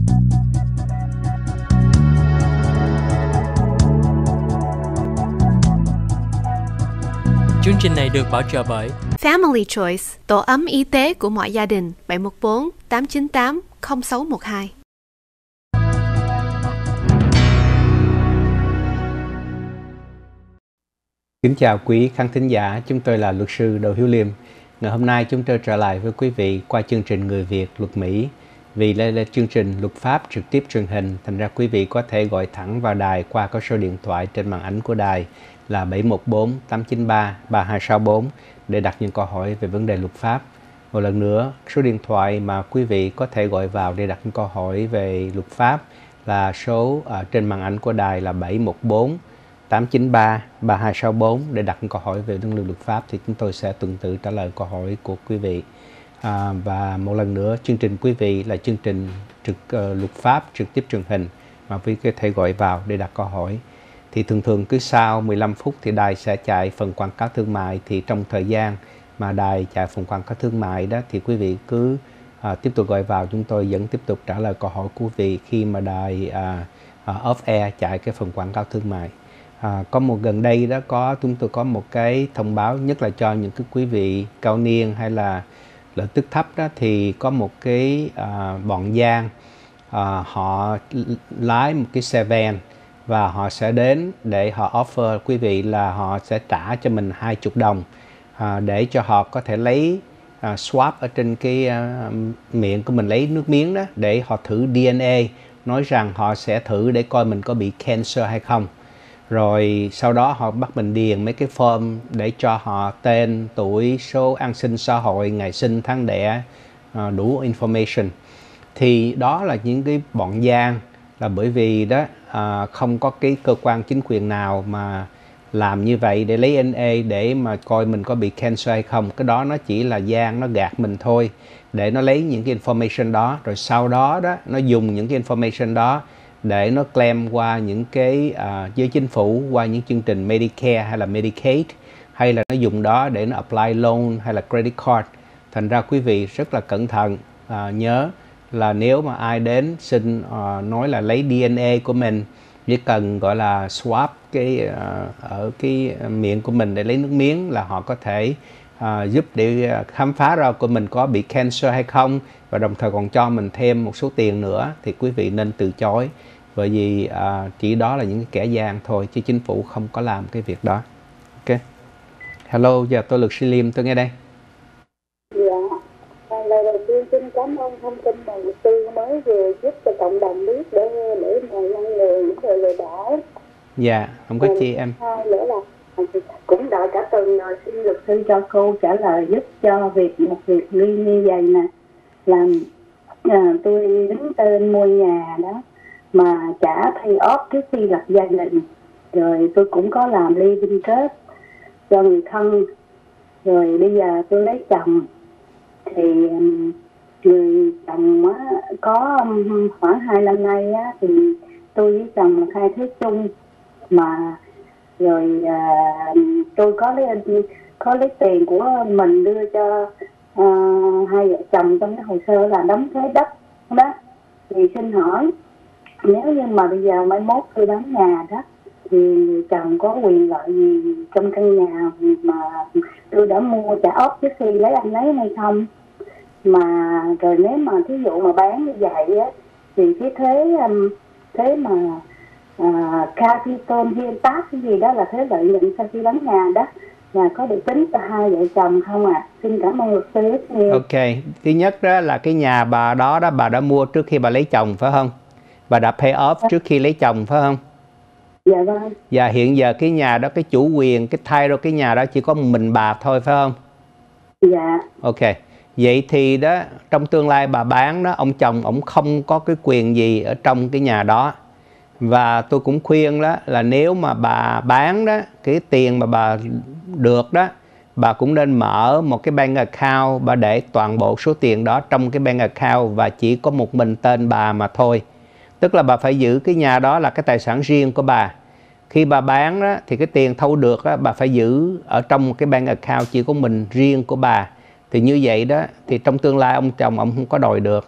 Chương trình này được bảo trợ bởi Family Choice, tổ ấm y tế của mọi gia đình, 714 898 0612. Kính chào quý khán thính giả, chúng tôi là luật sư Đỗ Hiếu Liêm. Ngày hôm nay chúng tôi trở lại với quý vị qua chương trình Người Việt Luật Mỹ. Vì đây là chương trình luật pháp trực tiếp truyền hình, thành ra quý vị có thể gọi thẳng vào đài qua có số điện thoại trên màn ảnh của đài là 714 893 3264 để đặt những câu hỏi về vấn đề luật pháp. Một lần nữa, số điện thoại mà quý vị có thể gọi vào để đặt những câu hỏi về luật pháp là số trên màn ảnh của đài là 714 893 3264 để đặt những câu hỏi về vấn đề luật pháp thì chúng tôi sẽ tuần tự trả lời câu hỏi của quý vị. Và một lần nữa, chương trình quý vị là chương trình luật pháp trực tiếp truyền hình mà quý vị có thể gọi vào để đặt câu hỏi. Thì thường cứ sau 15 phút thì đài sẽ chạy phần quảng cáo thương mại. Thì trong thời gian mà đài chạy phần quảng cáo thương mại đó thì quý vị cứ tiếp tục gọi vào, chúng tôi vẫn tiếp tục trả lời câu hỏi của quý vị khi mà đài off air chạy cái phần quảng cáo thương mại. Có một gần đây đó chúng tôi có một cái thông báo, nhất là cho những cái quý vị cao niên hay là lợi tức thấp đó, thì có một cái bọn gian họ lái một cái xe van và họ sẽ đến để họ offer quý vị là họ sẽ trả cho mình 20 đồng để cho họ có thể lấy swab ở trên cái miệng của mình, lấy nước miếng đó để họ thử DNA, nói rằng họ sẽ thử để coi mình có bị cancer hay không. Rồi sau đó họ bắt mình điền mấy cái form để cho họ tên, tuổi, số an sinh xã hội, ngày sinh, tháng đẻ, đủ information. Thì đó là những cái bọn gian, là bởi vì đó không có cái cơ quan chính quyền nào mà làm như vậy để lấy DNA để mà coi mình có bị cancer hay không. Cái đó nó chỉ là gian, nó gạt mình thôi để nó lấy những cái information đó, rồi sau đó nó dùng những cái information đó để nó claim qua những cái với chính phủ, qua những chương trình Medicare hay là Medicaid, hay là nó dùng đó để nó apply loan hay là credit card. Thành ra quý vị rất là cẩn thận, nhớ là nếu mà ai đến xin nói là lấy DNA của mình, chỉ cần gọi là swab cái ở cái miệng của mình để lấy nước miếng là họ có thể giúp để khám phá ra của mình có bị cancer hay không, và đồng thời còn cho mình thêm một số tiền nữa, thì quý vị nên từ chối, bởi vì chỉ đó là những cái kẻ gian thôi chứ chính phủ không có làm cái việc đó. Ok. Hello, giờ tôi luật sư Liêm, tôi nghe đây. Lời đầu tiên xin cảm ơn thông tin mà luật sư mới vừa giúp cho cộng đồng biết để mà ngăn ngừa những người lừa đảo. Dạ, không có chi em. Hai nữa là cũng đợi cả tuần rồi, xin luật sư cho cô trả lời giúp cho một việc như vậy nè. Làm tôi đứng tên mua nhà đó mà trả pay off trước khi lập gia đình, rồi tôi cũng có làm living trust cho người thân, rồi bây giờ tôi lấy chồng thì người chồng có khoảng 2 năm nay thì tôi với chồng khai thuế chung, mà rồi tôi có lấy tiền của mình đưa cho hai vợ chồng trong cái hồ sơ là đóng thuế đất đó. Thì xin hỏi, nếu như mà bây giờ mai mốt tôi bán nhà đó thì người chồng có quyền lợi gì trong căn nhà mà tôi đã mua trả ốp trước khi lấy anh lấy hay không? Mà rồi nếu mà thí dụ mà bán như vậy á thì cái thuế mà capital gain tax cái gì đó là thuế lợi nhuận sau khi bán nhà đó là có được tính cho hai vợ chồng không ạ? Xin cảm ơn luật sư rất nhiều. Ok, thứ nhất đó là cái nhà bà bà đã mua trước khi bà lấy chồng phải không? Bà đã pay off trước khi lấy chồng phải không? Dạ vâng. Và hiện giờ cái nhà đó, cái chủ quyền, cái title cái nhà đó chỉ có một mình bà thôi phải không? Dạ. Ok, vậy thì đó trong tương lai bà bán đó, ông chồng ông không có cái quyền gì ở trong cái nhà đó. Và tôi cũng khuyên đó là nếu mà bà bán đó, cái tiền mà bà được đó, bà cũng nên mở một cái bank account, bà để toàn bộ số tiền đó trong cái bank account và chỉ có một mình tên bà mà thôi. Tức là bà phải giữ cái nhà đó là cái tài sản riêng của bà. Khi bà bán đó, thì cái tiền thu được đó, bà phải giữ ở trong một cái bank account chỉ có mình riêng của bà. Thì như vậy đó, thì trong tương lai ông chồng ông không có đòi được.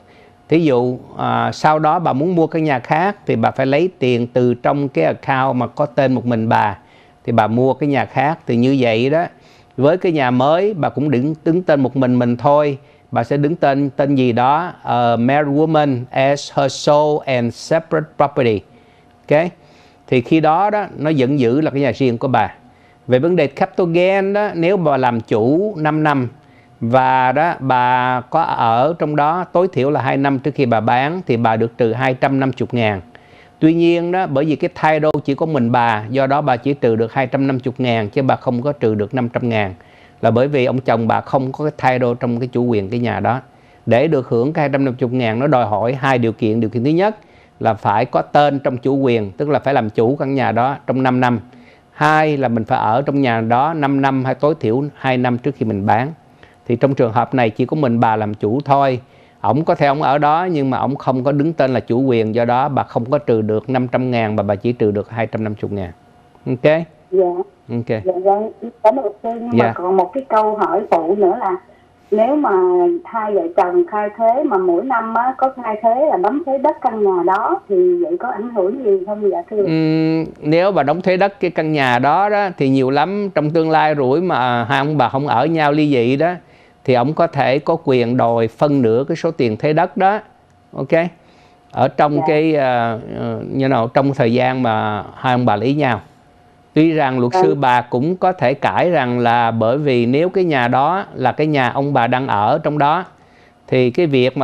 Thí dụ sau đó bà muốn mua căn nhà khác thì bà phải lấy tiền từ trong cái account mà có tên một mình bà, thì bà mua cái nhà khác. Thì như vậy đó, với cái nhà mới bà cũng đứng tên một mình thôi. Bà sẽ đứng tên gì đó, married woman as her sole and separate property. Ok, thì khi đó đó nó vẫn giữ là cái nhà riêng của bà. Về vấn đề capital gain đó, nếu bà làm chủ 5 năm và đó bà có ở trong đó tối thiểu là 2 năm trước khi bà bán, thì bà được trừ 250.000. Tuy nhiên đó, bởi vì cái title chỉ có mình bà, do đó bà chỉ trừ được 250.000 chứ bà không có trừ được 500.000. Là bởi vì ông chồng bà không có cái title trong cái chủ quyền cái nhà đó. Để được hưởng cái 250.000 nó đòi hỏi 2 điều kiện. Điều kiện thứ nhất là phải có tên trong chủ quyền, tức là phải làm chủ căn nhà đó trong 5 năm. 2 là mình phải ở trong nhà đó 5 năm hay tối thiểu 2 năm trước khi mình bán. Thì trong trường hợp này chỉ có mình bà làm chủ thôi. Ổng có thể ổng ở đó nhưng mà ổng không có đứng tên là chủ quyền, do đó bà không có trừ được 500.000 mà bà chỉ trừ được 250.000. Ok? Dạ. Ok. Dạ vâng, cảm ơn luật sư. Nhưng mà còn một cái câu hỏi phụ nữa là nếu mà hai vợ chồng khai thuế mà mỗi năm á, có khai thuế là đóng thuế đất căn nhà đó thì vậy có ảnh hưởng gì không dạ thưa? Nếu bà đóng thuế đất cái căn nhà đó thì nhiều lắm, trong tương lai rủi mà hai ông bà không ở nhau ly dị đó, thì ông có thể có quyền đòi phân nửa cái số tiền thuế đất đó. Ok, ở trong cái trong thời gian mà hai ông bà lấy nhau. Tuy rằng luật sư bà cũng có thể cãi rằng là bởi vì nếu cái nhà đó là cái nhà ông bà đang ở trong đó, thì cái việc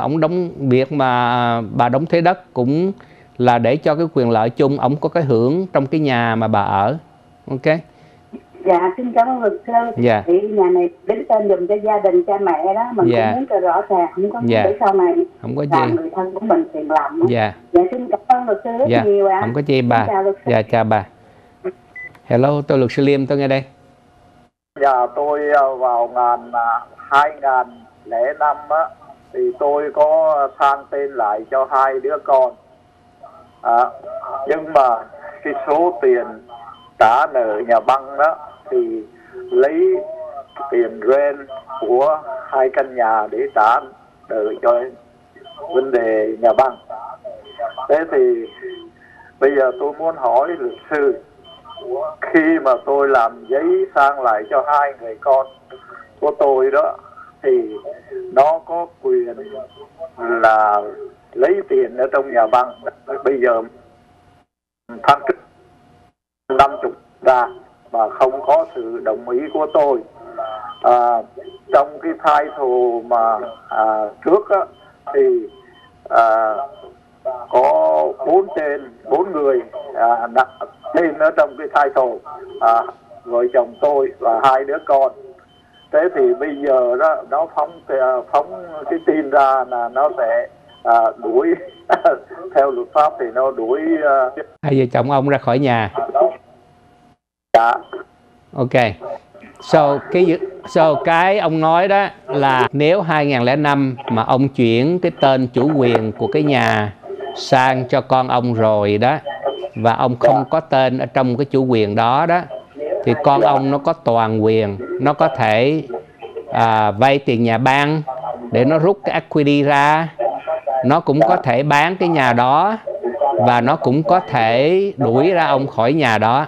mà bà đóng thuế đất cũng là để cho cái quyền lợi chung ông có cái hưởng trong cái nhà mà bà ở. Ok. Dạ, xin cảm ơn luật sư. Dạ. Thì nhà này đứng tên dùm cho gia đình cha mẹ đó, mình cũng muốn cho rõ ràng, không có để sau này không có làm gì người thân của mình phiền lòng. Dạ. Dạ, xin cảm ơn luật sư rất nhiều ạ. Không có gì bà. Chào luật sư. Dạ, chào bà. Hello, tôi luật sư Liêm, tôi nghe đây. Dạ, tôi vào 2005 á, thì tôi có sang tên lại cho 2 đứa con. Nhưng mà cái số tiền trả nợ nhà băng đó thì lấy tiền rent của 2 căn nhà để trả nợ cho vấn đề nhà băng. Thế thì bây giờ tôi muốn hỏi luật sư, khi mà tôi làm giấy sang lại cho 2 người con của tôi đó, thì nó có quyền là lấy tiền ở trong nhà băng. Bây giờ tháng trước 50 ra mà không có sự đồng ý của tôi. Trong cái title mà trước á, thì có 4 người tên ở trong cái title, vợ chồng tôi và 2 đứa con. Thế thì bây giờ đó nó phóng cái tin ra là nó sẽ đuổi theo luật pháp thì nó đuổi 2 vợ chồng ông ra khỏi nhà. Dạ. Ok. So cái ông nói đó là nếu 2005 mà ông chuyển cái tên chủ quyền của cái nhà sang cho con ông rồi đó, và ông không có tên ở trong cái chủ quyền đó đó, thì con ông nó có toàn quyền, nó có thể vay tiền nhà băng để nó rút cái equity ra, nó cũng có thể bán cái nhà đó, và nó cũng có thể đuổi ra ông khỏi nhà đó.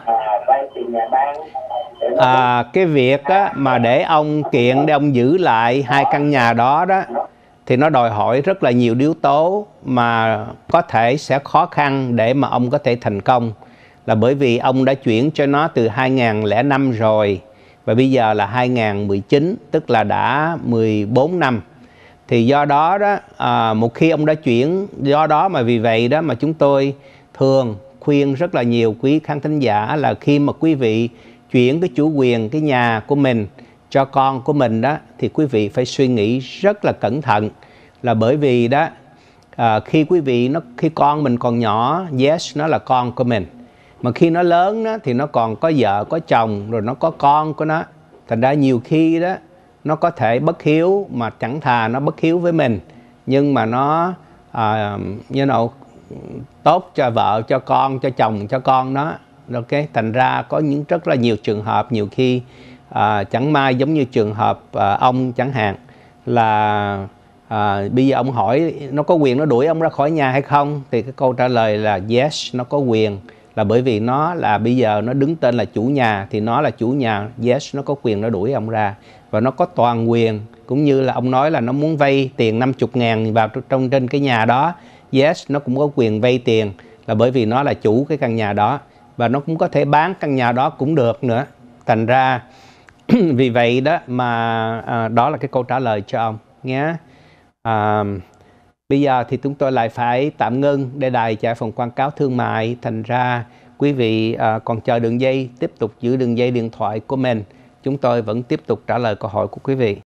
Cái việc á, mà để ông kiện để ông giữ lại 2 căn nhà đó đó, thì nó đòi hỏi rất là nhiều yếu tố mà có thể sẽ khó khăn để mà ông có thể thành công. Là bởi vì ông đã chuyển cho nó từ 2005 rồi, và bây giờ là 2019, tức là đã 14 năm. Thì do đó đó, một khi ông đã chuyển, do đó mà vì vậy đó mà chúng tôi thường khuyên rất là nhiều quý khán thính giả là khi mà quý vị chuyển cái chủ quyền cái nhà của mình cho con của mình đó, thì quý vị phải suy nghĩ rất là cẩn thận. Là bởi vì đó, khi khi con mình còn nhỏ, yes, nó là con của mình. Mà khi nó lớn đó, thì nó còn có vợ, có chồng, rồi nó có con của nó. Thành ra nhiều khi đó, nó có thể bất hiếu, mà chẳng thà nó bất hiếu với mình, nhưng mà nó tốt cho vợ, cho con, cho chồng, cho con nó. Ok, thành ra có rất là nhiều trường hợp, nhiều khi chẳng may giống như trường hợp ông chẳng hạn, là Bây giờ ông hỏi nó có quyền nó đuổi ông ra khỏi nhà hay không, thì cái câu trả lời là yes, nó có quyền, là bởi vì nó là bây giờ nó đứng tên là chủ nhà, thì nó là chủ nhà, yes, nó có quyền nó đuổi ông ra, và nó có toàn quyền. Cũng như là ông nói là nó muốn vay tiền 50.000 vào trong trên cái nhà đó, yes, nó cũng có quyền vay tiền, là bởi vì nó là chủ cái căn nhà đó, và nó cũng có thể bán căn nhà đó cũng được nữa. Thành ra vì vậy đó mà đó là cái câu trả lời cho ông nhé. Bây giờ thì chúng tôi lại phải tạm ngưng để đài chạy phòng quảng cáo thương mại. Thành ra quý vị còn chờ đường dây, tiếp tục giữ đường dây điện thoại của mình. Chúng tôi vẫn tiếp tục trả lời câu hỏi của quý vị.